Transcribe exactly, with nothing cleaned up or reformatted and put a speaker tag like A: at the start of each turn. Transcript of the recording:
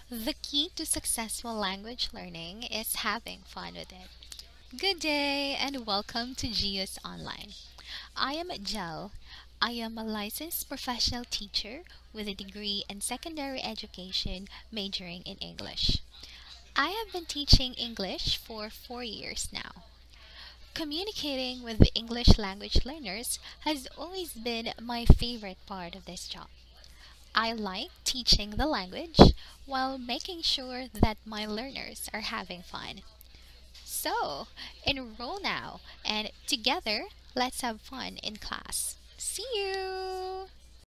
A: The key to successful language learning is having fun with it. Good day and welcome to Geos Online. I am Jelle. I am a licensed professional teacher with a degree in secondary education majoring in English. I have been teaching English for four years now. Communicating with the English language learners has always been my favorite part of this job. I like teaching the language while making sure that my learners are having fun. So, enroll now and together let's have fun in class. See you!